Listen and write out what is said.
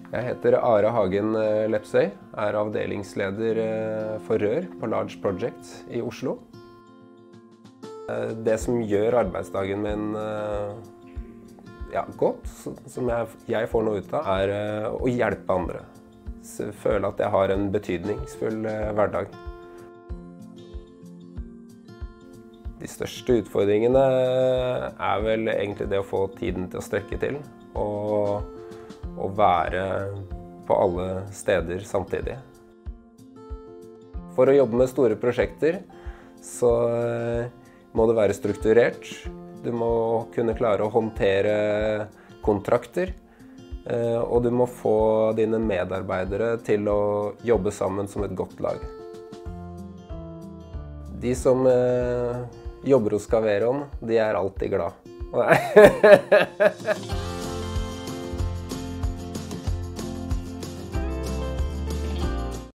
Jeg heter Are Hagen Lepsøy, er avdelingsleder for rør på Large Project i Oslo. Det som gjør arbeidsdagen min godt, som jeg får noe ut av, er å hjelpe andre. Føle at jeg har en betydningsfull hverdag. De største utfordringene er vel egentlig det å få tiden til å strekke til og være på alle steder samtidig. For å jobbe med store prosjekter så må det være strukturert. Du må kunne klare å håndtere kontrakter, og du må få dine medarbeidere til å jobbe sammen som et godt lag. De som jobber hos Caverion, de er alltid glad.